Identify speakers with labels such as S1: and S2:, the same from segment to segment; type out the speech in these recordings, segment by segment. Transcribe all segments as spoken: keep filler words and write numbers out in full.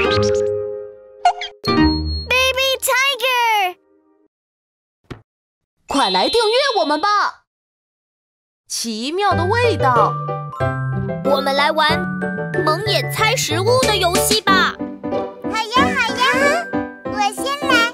S1: Baby Tiger，
S2: 快来订阅我们吧！奇妙的味道，
S1: 我们来玩蒙眼猜食物的游戏吧！
S3: 好呀，好呀，我先来。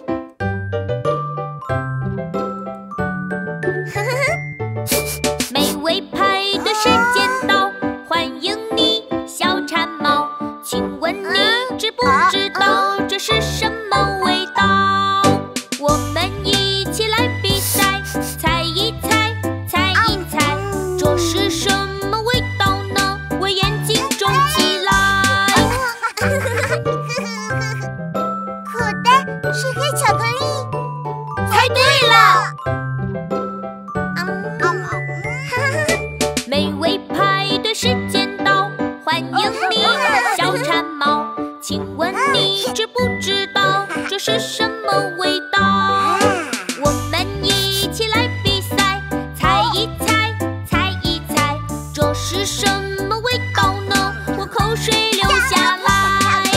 S1: 美味派对时间到，欢迎你，小馋猫。请问你知不知道这是什么味道？我们一起来比赛，猜一猜，猜一猜，这是什么味道呢？我眼睛肿起来。
S3: 苦的是黑巧克力。
S1: 猜对了。美味派对时间到，欢迎你，小馋猫。请问你知不知道这是什么味道？我们一起来比赛，猜一猜，猜一猜，这是什么味道呢？我口水流下来。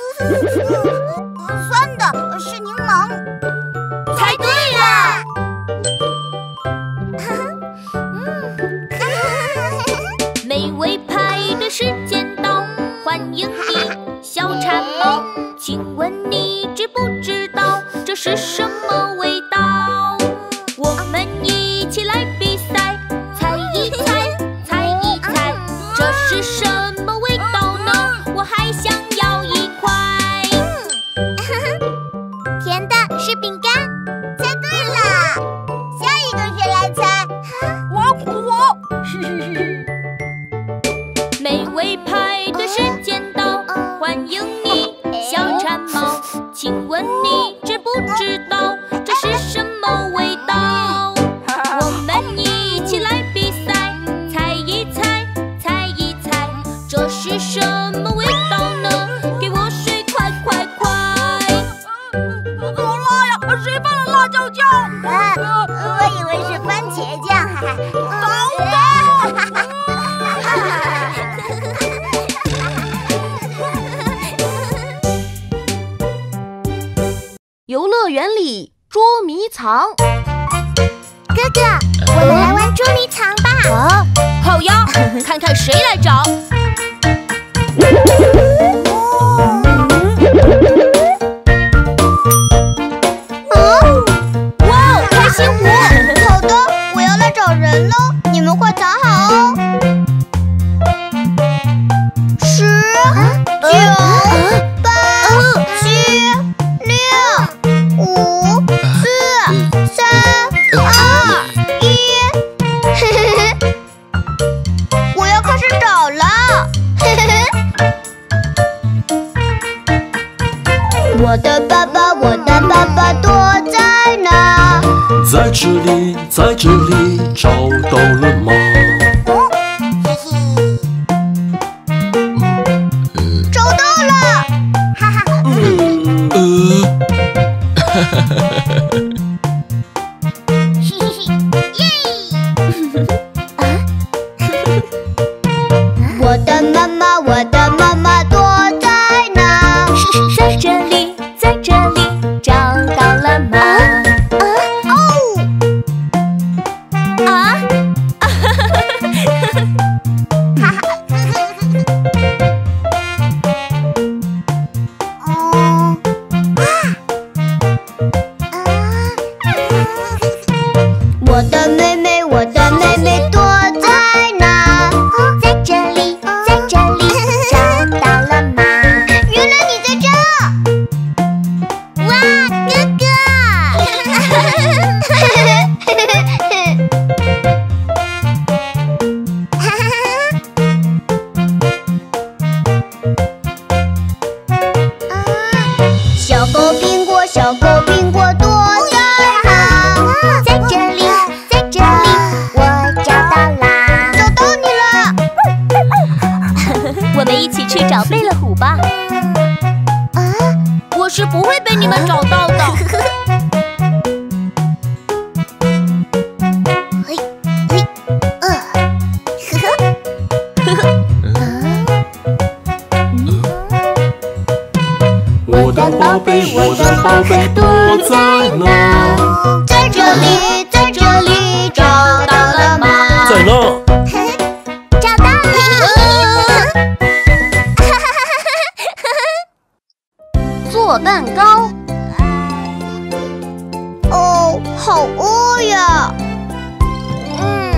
S3: 酸的是柠檬。
S1: 猜对了。美味派对时间到，欢迎你，小馋猫。请问你知不知道这是什么味道？我们一起来比赛，猜一猜，猜一猜，这是什么味道呢？我还想要一块。
S3: 甜的是饼干。猜对了。下一个谁来猜？
S2: 我我。
S1: 美味派对时间到，欢迎你，小馋猫。请问你知不知道这是什么味道？我们一起来比赛，猜一猜，猜一猜，这是什么味道呢？给我水快快快！
S2: 好辣呀！谁放了辣椒酱？
S3: 啊，我以为是番茄酱。
S2: 等等！游乐园里捉迷藏。
S3: 哥哥，我们来玩捉迷藏吧。
S1: 啊，好呀，看看谁来找。哇，开心果！
S3: 好的，我要来找人了，你们快藏好哦。十、九、八、七、六、五、四、三、二、一。嘿嘿嘿，我要开始找了。嘿嘿嘿。我的爸爸，我的爸爸躲在哪？
S4: 在这里，在这里，找到了吗？
S3: 嘿嘿，找到了！哈哈，
S4: 嗯呃，哈哈哈哈。
S3: 嘿嘿嘿，耶！我的妈妈，我的妈妈躲在哪？
S1: 在这里，在这里，找到了吗？
S3: 哦，
S1: 啊！
S3: 哈哈，哦，我的妹妹，我的妹妹躲在哪？在这里，在这里，找到了吗？原来你在这！哇，哥哥！小狗苹果，小狗苹果躲在哪？在这里，在这里，我找到啦！找到你了！
S1: 我们一起去找贝勒虎吧。
S3: 啊，
S1: 我是不会被你们找到的。
S3: 嘿，嘿，呃，呵呵，呵呵，
S4: 我的宝贝，我的宝贝躲在哪？
S3: 在这里，在这里，找到了吗？
S4: 在哪？
S3: 找到了！
S1: 做蛋糕。
S3: 哦，好饿呀！嗯，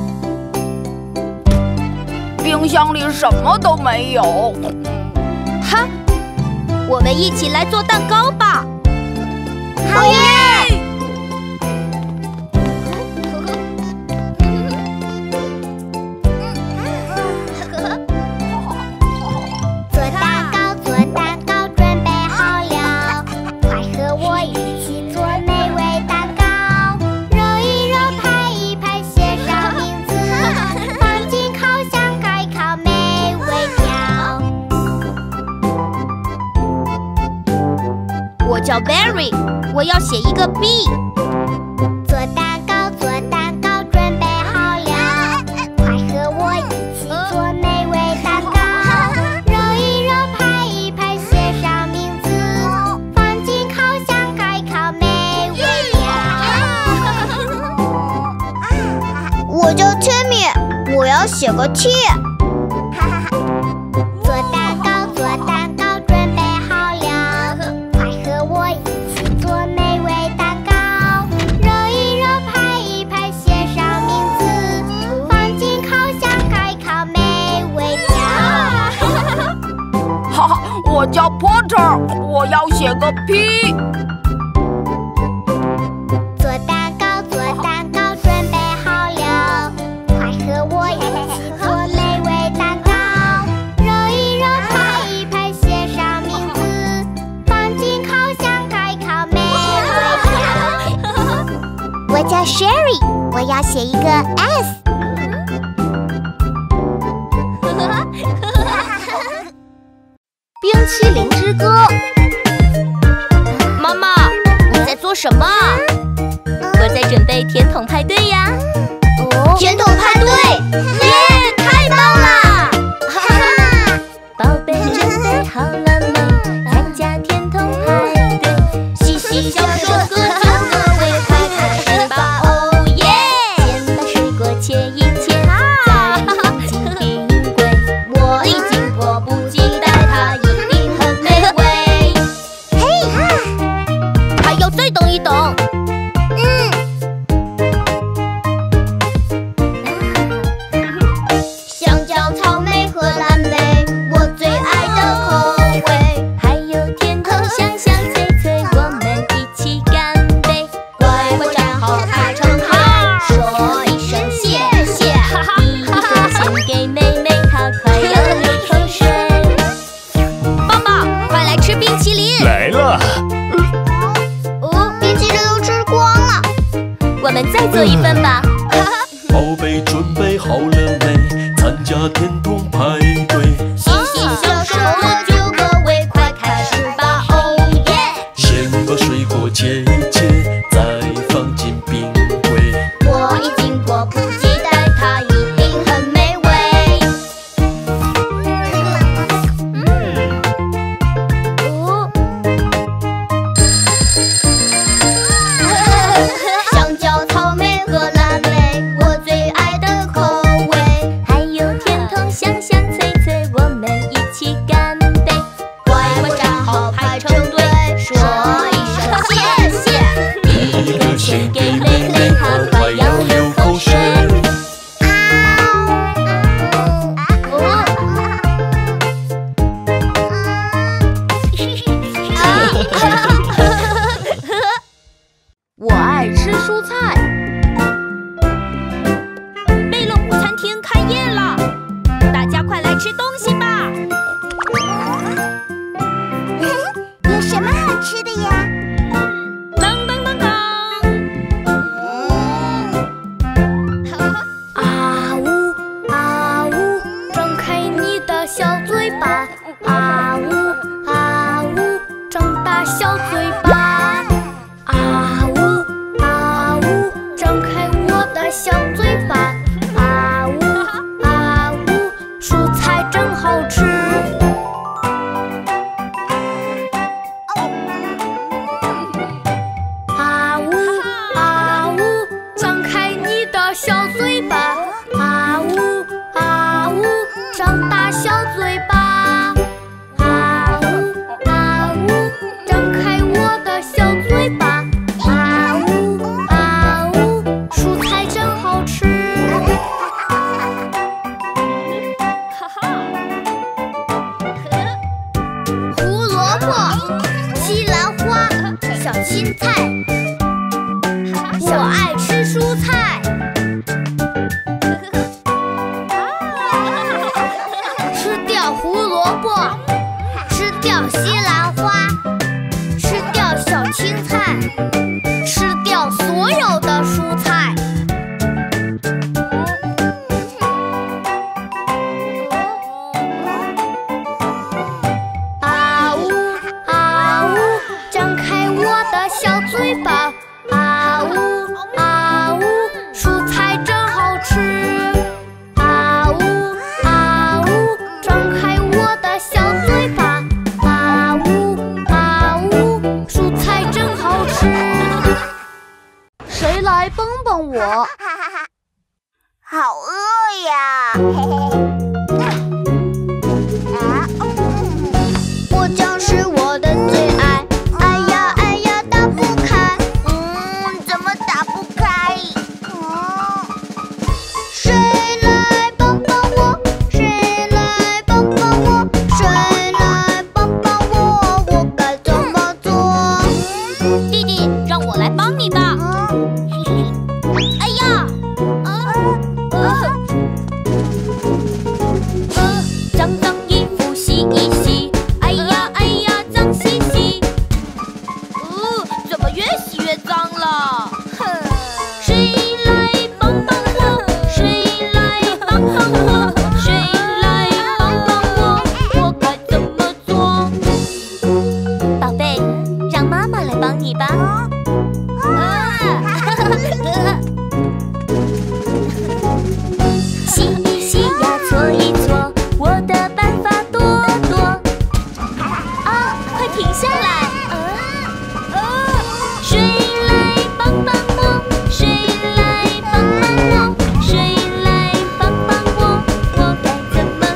S2: 冰箱里什么都没有。
S1: 哈，我们一起来做蛋糕吧！
S3: 好耶！做蛋糕，做蛋糕，准备好了，快和我一起做美味蛋糕。揉一揉，拍一拍，写上名字，放进烤箱盖烤，美味调。
S1: 我叫 Berry， 我要写一个 B。
S3: 做蛋糕，做蛋糕，准备好了，快和我一起做美味蛋糕。揉一揉，拍一拍，写上名字，放进烤箱盖烤，美味调。我叫 Timmy， 我要写个 T。做蛋糕，做蛋糕，准备好了，快和我一起做美味蛋糕。揉一揉，拍一拍，写上名字，放进烤箱盖烤，美味调。
S2: 哈哈，我叫 Porter， 我要写个 P。
S3: 做蛋糕，做蛋糕，准备好了，快和我一起做美味蛋糕。揉一揉，拍一拍，写上名字，放进烤箱盖烤，美味调。我叫 Sherry， 我要写一个 S。
S1: 冰淇淋之歌。妈妈，你在做什么啊？我在准备甜筒派对呀。
S3: 哦，甜筒派对，
S1: 耶，太棒了！
S3: 哈哈！
S1: 宝贝准备好了没？参加甜筒派对，嘻嘻笑说歌唱，各位快开始吧！哦耶！先把水果切一切，再放进冰柜。我已经迫不及待，它一定很美味。嘿，还要再等一等。
S3: 嗯，香蕉、草莓和蓝莓，我最爱的口味。
S1: 还有甜筒香香脆脆，我们一起干杯！
S3: 乖乖站好，排成号，说一声谢谢。
S1: 第一个献给妹妹，她快要流口水。爸爸，快来吃冰淇淋！
S4: 来了，
S3: 哦，冰淇淋都吃光了。
S1: 我们再做一份吧。
S4: 宝贝准备好了没？参加甜筒派对。
S3: 嘻嘻笑说了就各位快开始吧，哦耶！
S4: 先把水果切一切，再放进冰柜。
S3: 我已经迫不及待，它一定很美味。哦，香蕉、草莓和蓝莓，我最爱的口味。
S1: 还有甜筒香香脆脆，我们一起干杯！
S3: 乖乖站好，排成队，说一声谢谢。
S4: 第一个献给妹妹，她快要流口水。
S1: 我爱吃蔬菜。贝乐午餐厅开业了，大家快来吃东西吧！
S3: 有什么好吃的呀？
S1: 当当当当！啊呜啊呜，张开你的小嘴巴！啊呜啊呜，张大小嘴
S3: 小青菜，我爱吃蔬菜。吃掉胡萝卜，吃掉西兰花，吃掉小青菜，吃掉所有的蔬菜。啊呜啊呜，张开我的小嘴巴。啊呜啊呜，蔬菜真好吃。啊呜啊呜，张开我的小嘴巴。啊呜啊呜，蔬菜真好吃。谁来帮帮我？
S5: 好饿呀！
S3: 果酱是我的最爱，哎呀哎呀打不开。
S5: 嗯，怎么打不开？
S3: 嗯，谁来帮帮我？谁来帮帮我？谁来帮帮我？我该怎么做？
S1: 弟弟，让我来帮你吧。哎呀，啊，呃，呃，脏脏衣服洗一洗。哎呀哎呀，脏兮兮。哦，怎么越洗越脏了？哼，谁来帮帮我？谁来帮帮我？谁来帮帮我？我该怎么做？宝贝，让妈妈来帮你吧。洗一洗呀，搓一搓，我的办法多多。啊，快停下来！啊，谁来帮帮我？谁来帮帮我？谁来帮帮我？我该怎么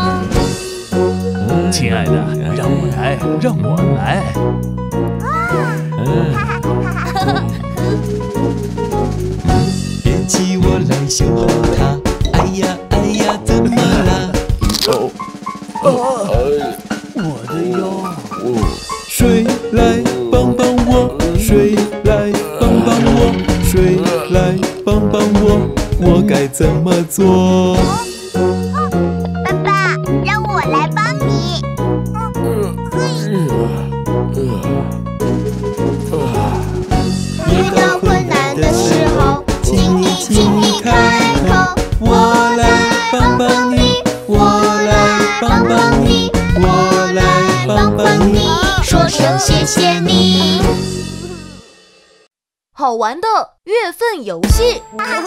S1: 做？
S6: 亲爱的，让我来，让我来。
S4: 别急，我来修好它。哎呀哎呀，怎么啦？哦哦，我的腰。谁来帮帮我？谁来帮帮我？谁来帮帮我？我该怎么做？
S5: 爸爸，让我来帮你。
S3: 遇到困难的时候，请你请你开口。
S4: 我来帮帮你，我来帮帮你，我来帮帮你，
S3: 说声谢谢你。
S2: 好玩的月份游戏，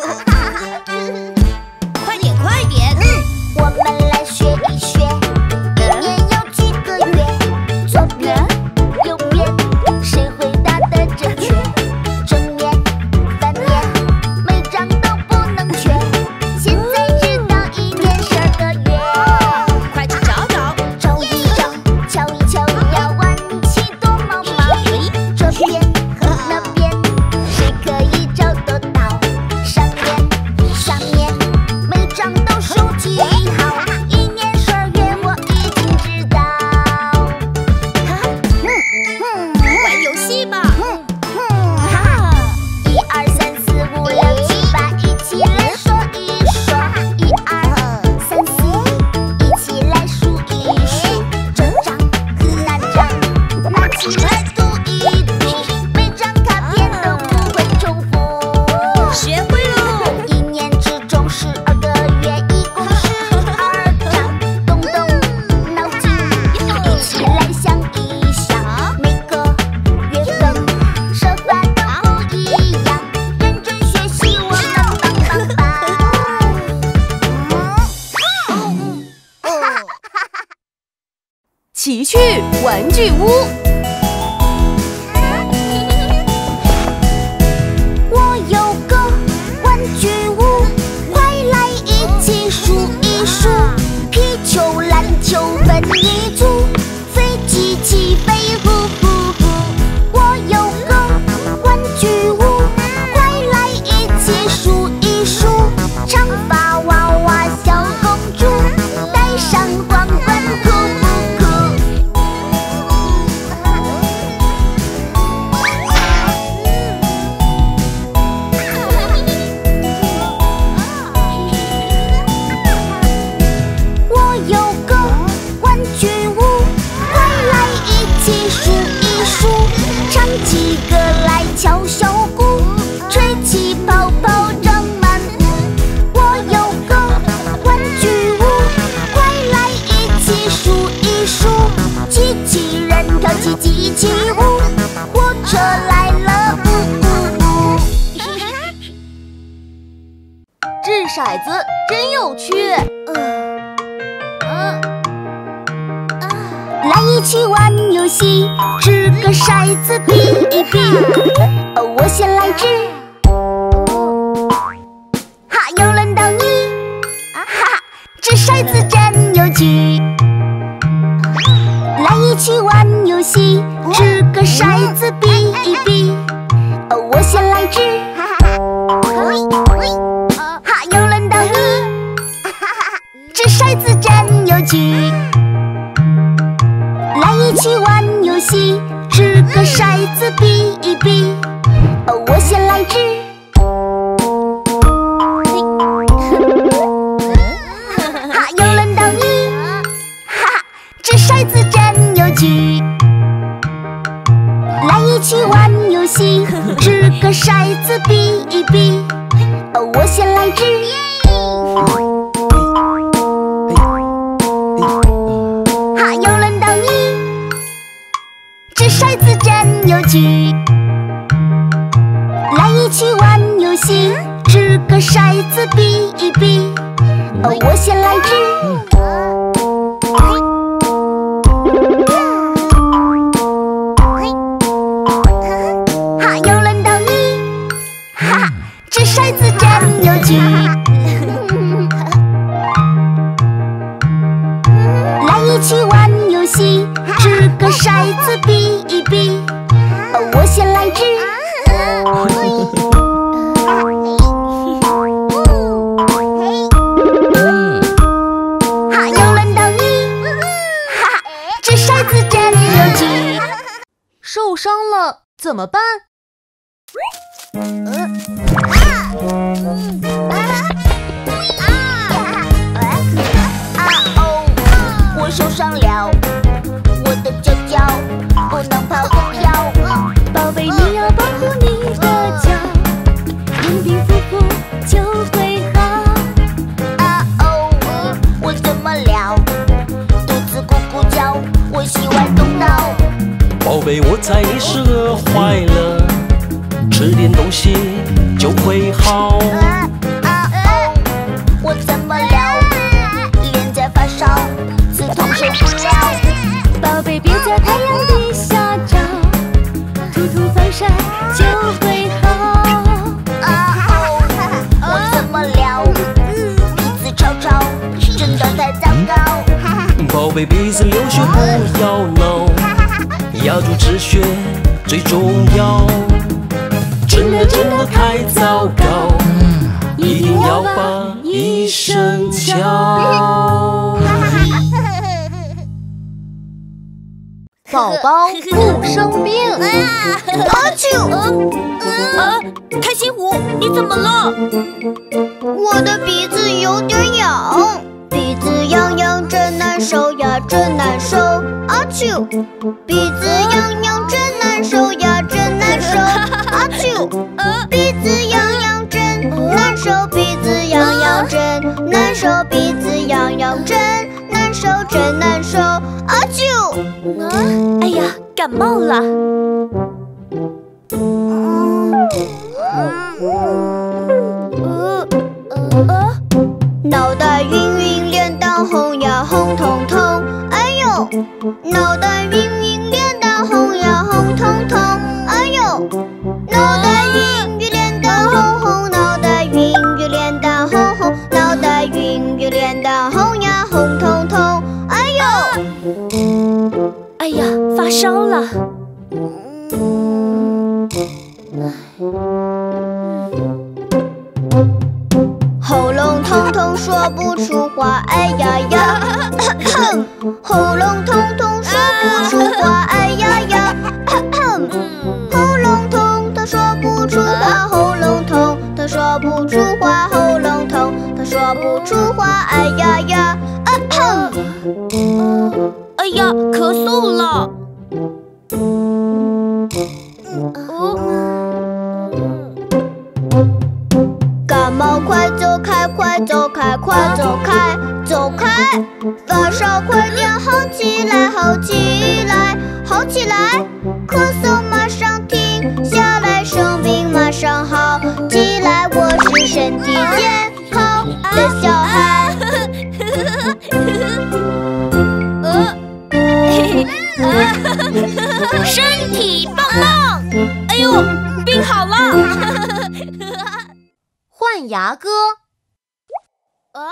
S1: 快点快点！
S5: 我们来学一学，一年有几个月？左边、右边，谁回答的正确？正面、反面，每张都不能缺。现在知道一年十二个月，
S1: 快去找找！
S5: 找一找，瞧一瞧，要玩起躲猫猫。这边和那边，谁可以找得到？上面、下面，每张都收集好。一年十二月，我已经知道。
S1: 玩游戏吧！
S5: 一二三四五六七八，一起来说一说。一二三四，一起来数一数。这张那张，拿起来读一读，每张卡片都不会重复。
S1: 学会喽！
S5: 一年之中十二个月，一共十二张。动动脑筋，一起来想一想，每个月份说法都不一样。认真学习，我们棒棒棒！
S2: 奇趣玩具屋。
S5: 我有个玩具屋，快来一起数一数。皮球、篮球分一组，飞机起飞呼呼呼。我有个玩具屋，快来一起数一数。长发娃娃小公主，戴上皇冠酷不酷？ 起数一数，唱起歌来敲小鼓，吹起泡泡张满屋。我有个玩具屋，快来一起数一数。机器人跳起机器舞，火车来了呜呜呜。
S2: 掷骰子真有趣。
S5: 呃来一起玩游戏，掷个骰子比一比。哦，我先来掷。哈，又轮到你。哈哈，掷骰子真有趣。来一起玩游戏，掷个骰子比一比。哦，我先来掷。哈，又轮到你。掷骰子真有趣。来一起玩游戏，掷个骰子比一比。哦，我先来掷。哈，又轮到你。哈哈，掷骰子真有趣。来一起玩游戏，掷个骰子比一比。哦，我先来掷。哈，又轮到你。掷骰子真有趣，来一起玩游戏，掷个骰子比一比。哦，我先来掷。哈，又轮到你。哈哈，掷骰子真有趣。来一起玩游戏，掷个骰子比一比。哦，我先来掷。哈，又轮到你。哈哈，掷骰子真有趣。
S2: 受伤了怎么办？
S5: 我受伤了，我的脚脚不能跑不跳。
S1: 宝贝，你要保护你的脚，平平复复就会好。
S5: 啊哦，我怎么了？肚子咕咕叫，我喜欢动脑。
S4: 宝贝，我猜你是饿坏了，吃点东西就会好。
S5: 啊啊哦，我怎么了？脸在发烧。痛受不了，
S1: 宝贝，别在太阳底下照，涂涂防晒就会好。
S5: 啊哦，我怎么了？鼻子吵吵，真的太糟糕。
S4: 宝贝，鼻子流血不要闹，压住止血最重要。真的真的太糟糕，一定要把医生叫。
S2: 宝宝不生病。
S5: 阿啾！
S1: 啊，开心虎，你怎么了？
S5: 我的鼻子有点痒，鼻子痒痒真难受呀，真难受。阿啾！鼻子痒痒真难受呀，真难受。阿啾！鼻子痒痒真难受，鼻子痒痒真难受，鼻子痒痒真难受，真难受。阿啾！
S1: 哎呀，感冒了。
S5: 脑袋晕晕，脸蛋红呀，红彤彤。哎呦，脑袋晕晕，脸蛋红呀，红彤彤。哎呦，脑袋晕晕，脸蛋红红，脑袋晕晕，脸蛋红红，脑袋晕晕，脸蛋红呀，红彤彤。哎呦，
S1: 哎呀，发烧了。
S5: 喉咙痛痛说不出话，哎呀呀，喉咙痛痛说不出话，哎呀呀，喉咙痛他说不出话，喉咙痛他说不出话，喉咙痛他说不出话，哎呀呀，
S1: 哎呀，咳嗽了。
S3: 快走开，走开！发烧快点好起来，好起来，好起来！咳嗽马上停下来，生病马上好起来。我是身体健康的小孩。
S1: 身体棒棒！哎呦，病好了！
S5: 换牙歌。
S1: 啊！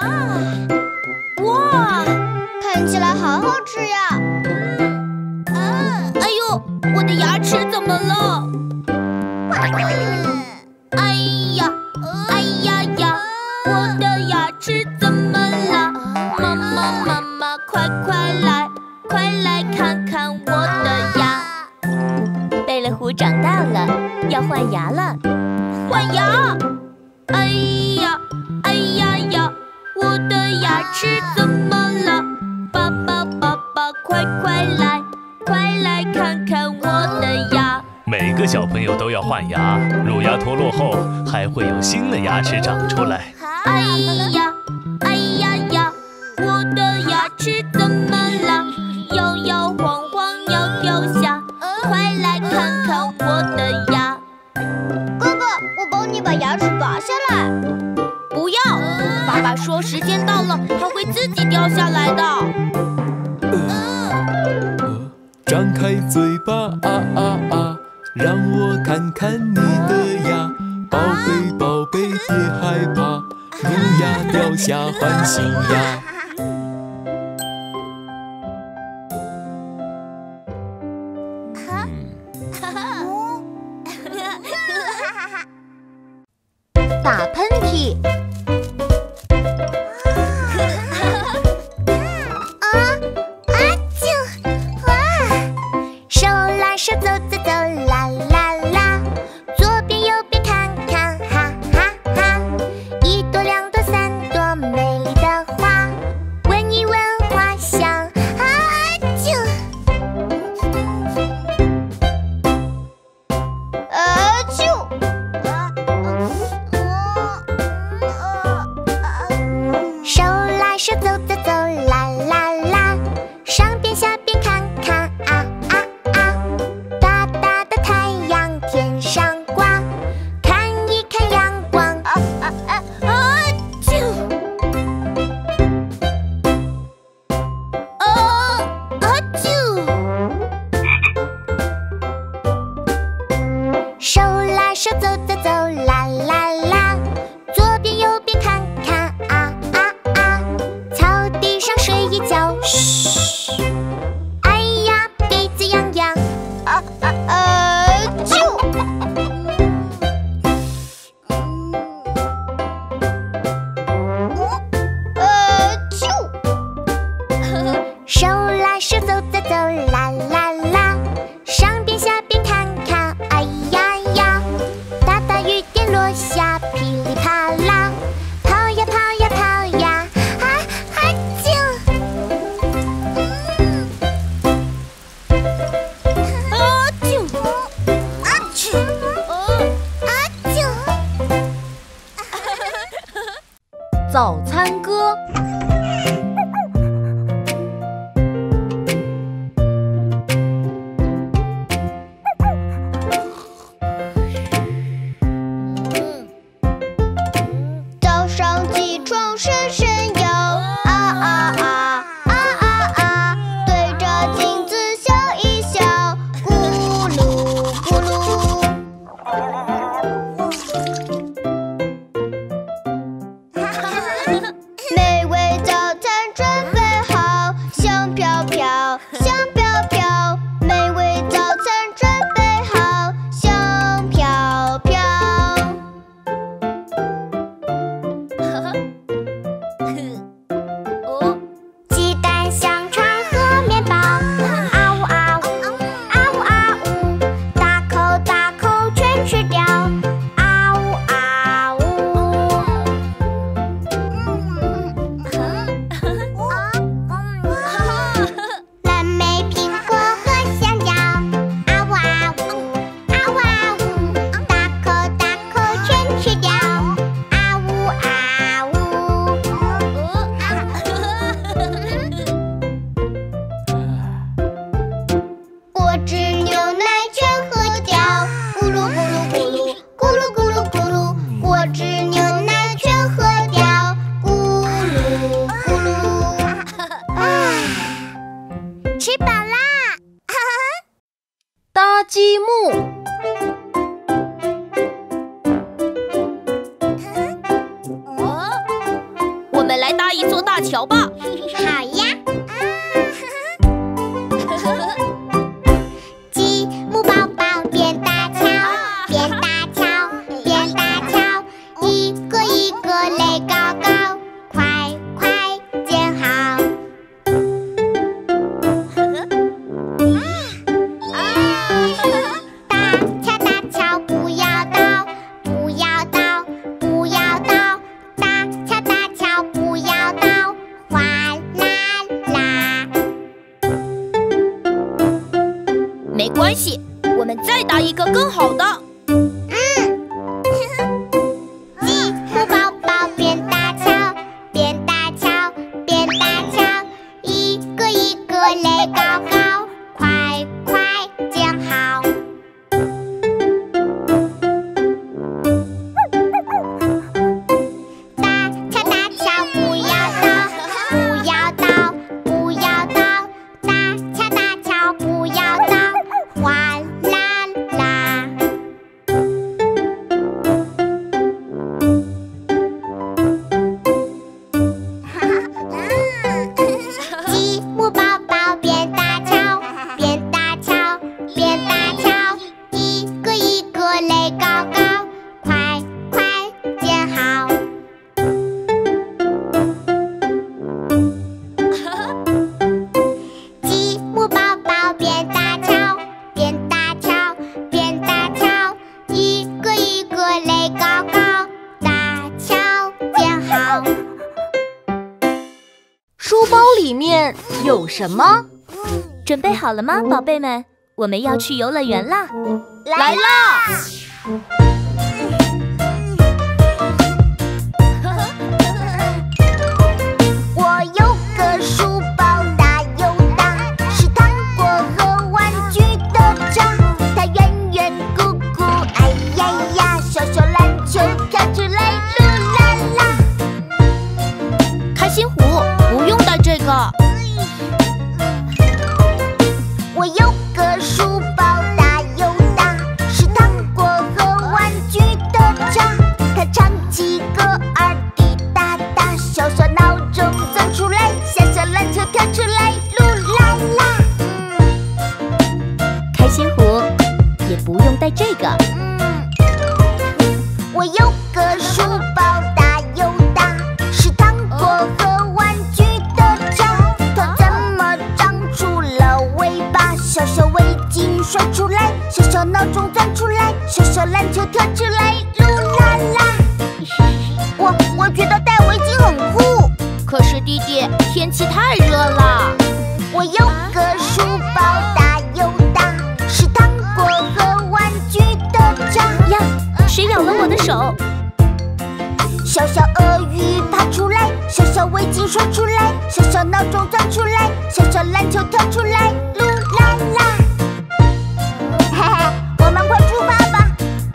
S1: 哇，
S3: 看起来好好吃呀！
S1: 啊！哎呦，我的牙齿怎么了？哎呀，哎呀呀，我的牙齿怎么了？妈妈妈妈，快快来，快来看看我的牙！贝勒虎长大了，要换牙了。换牙！哎呀，哎呀呀，我的牙齿怎么了？爸爸爸爸，快快来，快来看看我的牙！
S6: 每个小朋友都要换牙，乳牙脱落后还会有新的牙齿长出来。
S1: 哎呀，哎呀呀，我的牙齿怎么了？摇摇晃晃要掉下，快来看看我的牙！
S3: 哥哥，我帮你把牙齿拔下来。
S1: 不要，爸爸说时间到了，它会自己掉下来的。
S4: 张开嘴巴啊啊啊，让我看看你的牙，宝贝宝贝别害怕，乳牙掉下换新牙。
S5: 打喷嚏。
S3: 啊啊啾！哇！
S5: 手拉手走走走，啦啦啦，左边右边看看，哈哈哈！一朵两朵三朵美丽的花，闻一闻花香，啊啾！
S3: 啊啾！
S5: 手拉手走走走，啦啦啦，上边下边看看，啊啊啊！大大的太阳天上挂，看一看阳光，啊啊啊啊啾！
S1: 啊啊啾！
S5: 手拉手走走走，啦啦啦，左边右边看看，啊啊啊！草地上睡一觉，嘘！哎呀，鼻子痒痒，啊啊
S3: 啊啾！啊啾！
S5: 手拉手走走走，啦啦啦，上边下边看看，哎呀呀，大大雨点落下，噼里啪啦，跑呀跑呀跑呀，啊啊啾！
S1: 啊啾！
S5: 啊啾！啊啾！早餐歌。
S3: 早上起床伸伸腰，啊啊啊啊啊啊，对着镜子笑一笑，咕噜咕噜。
S7: 积木。
S1: 我们来搭一座大桥吧。
S3: 好呀。积木宝宝变大桥，变大桥，变大桥，一个一个垒高高，快快建好。大桥大桥不要倒，不要倒，不要倒，大桥大桥不要倒，哗啦啦。
S1: 没关系，我们再搭一个更好的。
S3: 积木宝宝变大桥，变大桥，变大桥，一个一个垒高高，快快建好。大桥大桥不要倒，不要倒，不要倒，大桥大桥不要倒，哗啦啦。积木宝宝变大桥，变大桥，变大桥，一个一个垒高高，快快建好。积木宝宝变大桥，变大桥，变大桥，一个一个垒高高，大桥建好。
S7: 书包里面有什么？
S1: 准备好了吗，宝贝们？我们要去游乐园啦！
S7: 来啦！
S3: 我有个书包大又大，是糖果和玩具的家。它圆圆鼓鼓，哎呀呀，小小篮球跳起来，噜啦啦。
S1: 开心果，不用带这个。
S3: 我有个书包大又大，是糖果和玩具的家。它唱起歌儿滴答答，小小闹钟钻出来，小小篮球跳出来，噜啦啦。
S1: 开心果，也不用带这个。
S3: 我有个书包大又大，是糖果和玩具的家。它怎么长出了尾巴？小小围巾甩出来，小小闹钟钻出来，小小篮球跳起来，噜啦啦。我我觉得戴围巾很酷。
S1: 可是弟弟，天气太热了。
S3: 我有个书包大又大，是糖果和玩具的家。
S1: 呀，谁咬了我的手？
S3: 小小鳄鱼爬出来，小小围巾甩出来，小小闹钟钻出来，小小篮球跳出来，噜啦啦。嘿嘿，我们快出发吧。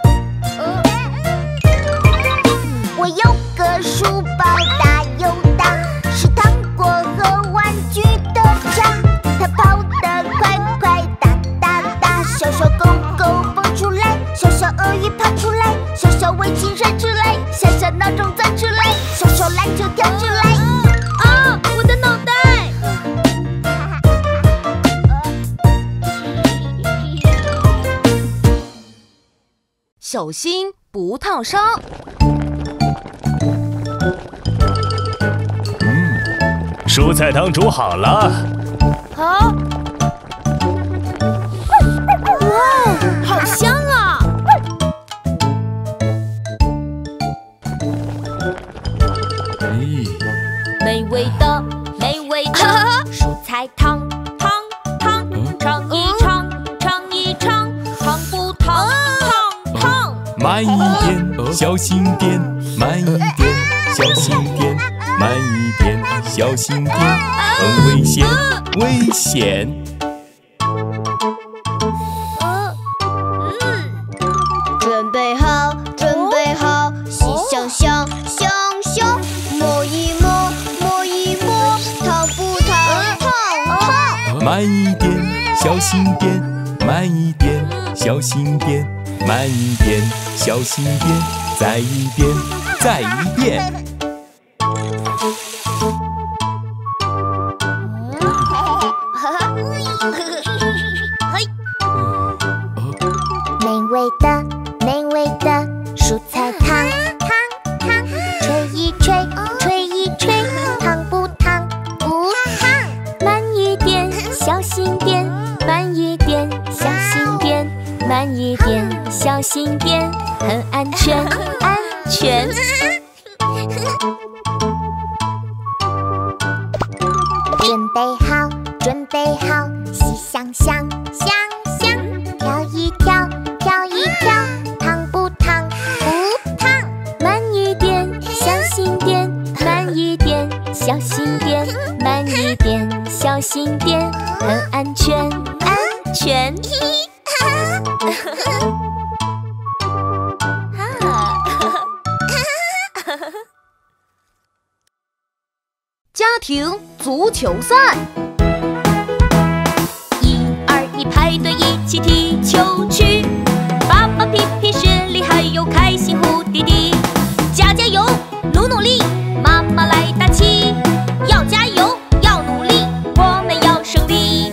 S3: 我有个书包大又大，是糖果和玩具的家。它跑得快快哒哒哒，小小狗狗蹦出来，小小鳄鱼爬出来，小小围巾甩出来，小小闹钟钻出来，小小篮球跳出来。
S1: 啊，我的脑袋！
S7: 小心不烫伤。
S6: 蔬菜汤煮好了。
S1: 啊！哇，好香啊！美味的，美味的蔬菜汤，汤汤，尝一尝，尝一尝，烫不烫？烫烫！
S4: 慢一点，小心点，慢一点，小心点，慢一点，小心点，很危险，危险！
S3: 准备好，准备好，洗香香，香香，摸一摸，摸一摸，烫不烫？烫烫！
S4: 慢一点，小心点，慢一点， 小心点，慢一点，小心点，再一遍，再一遍。
S3: 美味的，美味的蔬菜汤，汤汤，吹一吹，吹一吹，烫不烫？不烫。慢一点，小心点，慢一点，小心点，慢一点，小心点，很安全，安全。准备好，准备好，喜香香，香香，跳一跳，跳一跳，烫不烫？不烫。慢一点，小心点，慢一点，小心点，慢一点，小心点，很安全，安全。
S7: 家庭足球赛，
S1: 一二一排队一起踢球去，爸爸皮皮实力还有开心胡弟弟，加加油，努努力，妈妈来打气，要加油，要努力，我们要胜利。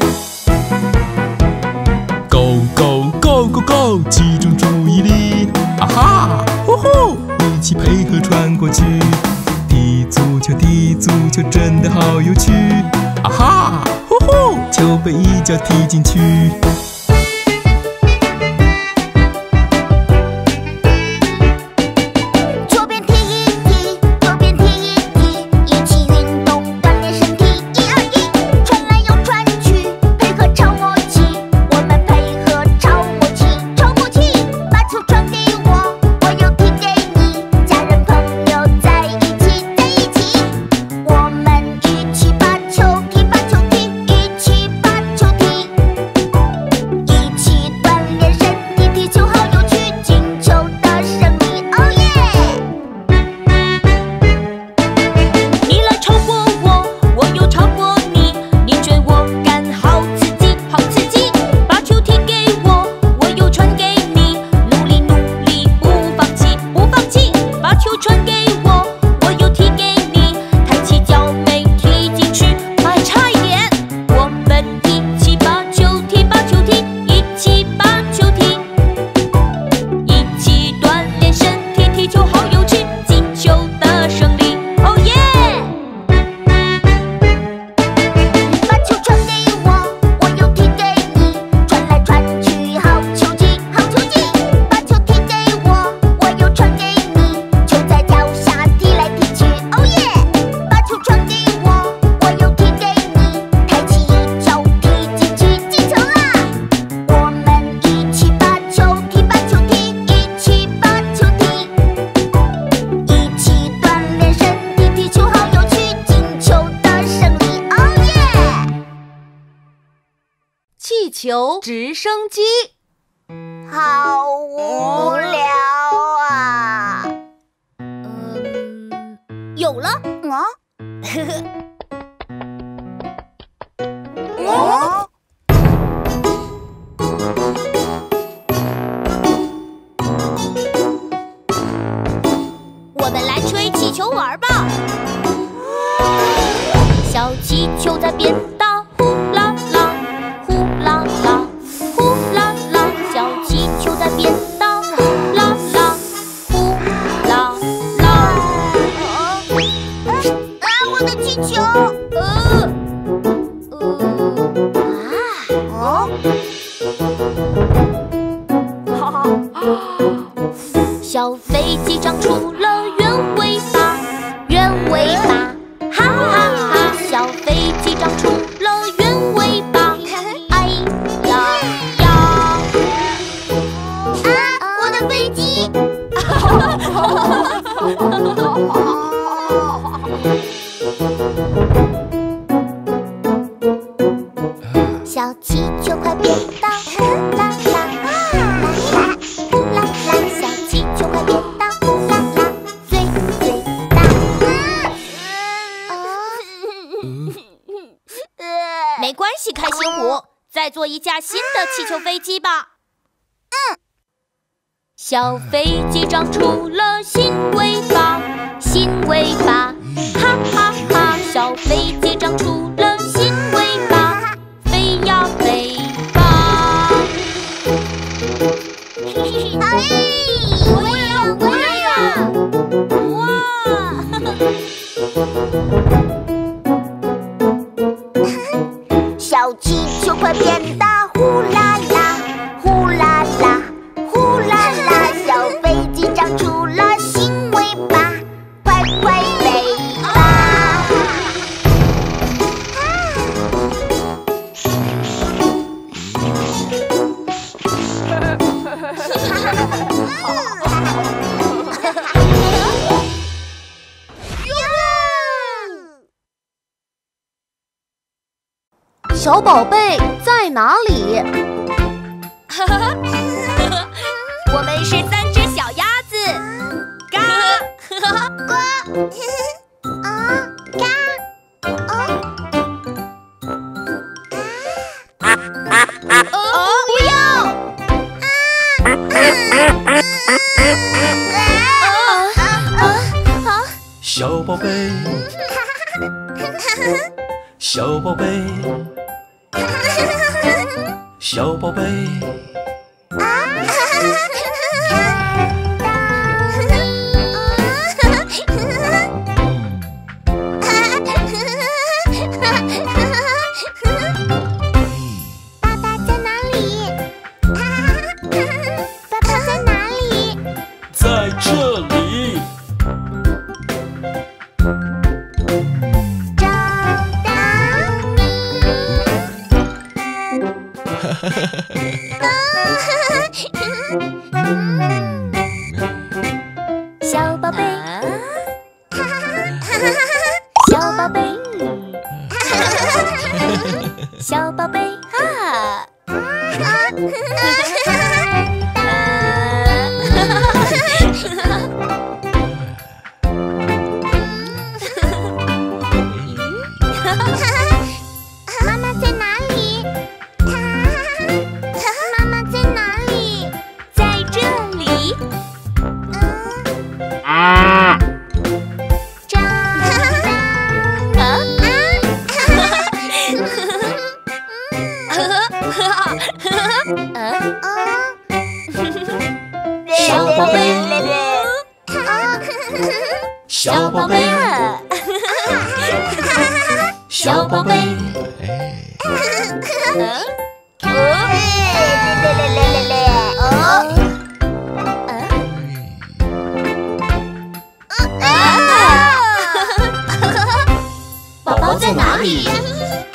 S4: Go go go go go， 集中注意力，啊哈，呼呼，一起配合穿过去。踢足球，踢足球真的好有趣，啊哈，呼呼，球被一脚踢进去。
S3: 左边踢一踢，右边踢一踢，一起运动锻炼身体。一二一，传来又传去，配合超默契，我们配合超默契，超默契。把球传给我，我又踢给你，家人朋友在一起，在一起。我们一起把球踢，把球踢，一起把球踢，一起锻炼身体，踢球好有趣，进球的胜利，哦耶！
S1: 你来超过我，我又超过你，你追我赶，好刺激，好刺激。把球踢给我，我又传给你，努力努力，不放弃，不放弃。把球传给我，我又踢给你，抬起脚没踢进去，还差一点。我们一起把球踢，把球踢，一起把球踢，一起锻炼身体，踢球好有趣，进球的胜利，哦耶！
S3: 把球传给我，我又踢给你，传来传去，好球技，好球技。把球踢给我，我又传给你，球在脚下踢来踢去，哦耶！把球传给我，我又踢给你，抬起一脚踢进去，进球啦！我们一起把球踢，把球踢，一起把球踢，一起锻炼身体，踢球好有趣，进球的胜利，哦耶！
S7: 气球直升机，
S3: 好无聊啊！
S1: 嗯，有了，
S3: 啊？哦？
S1: 我们来吹气球玩吧。小气球在变大，呼啦啦，呼啦啦，呼啦啦。小气球在变大，呼啦啦，呼啦啦。
S3: 啊！我的气球！
S1: 呃呃
S3: 啊！哦？
S1: 哈哈，小飞机长出了圆尾巴，圆尾巴，哈哈哈！小飞机长出了圆尾巴，哎呀呀！
S3: 啊！我的飞机！小气球快变大，呼啦啦，啦啦，呼啦啦，小气球快变大，呼啦啦，最最大。
S1: 没关系，开心果，再做一架新的气球飞机吧。 小飞机长出了新尾巴，新尾巴，哈哈哈！小飞机长出了新尾巴，飞呀飞吧！
S3: 哎，我也要，我也要！哇！小气球快变大，呼啦啦，呼啦啦，呼啦啦！小飞机长出了新尾巴，快快飞吧！
S7: 小宝贝在哪里？
S1: 我们是三只小鸭子，嘎，
S3: 呱，啊，嘎，哦，
S1: 哦，不要！
S4: 小宝贝，小宝贝，小宝贝。
S3: 爸爸在哪里？爸爸在哪里？
S4: 在这里。
S3: 找到你。
S1: 小宝贝，小宝贝，小宝贝，哈！
S3: 妈妈在哪里？妈妈在哪里？
S1: 在这里。
S3: 找到
S1: 小宝贝，
S4: 小宝贝，小宝贝。
S1: 宝宝在哪里？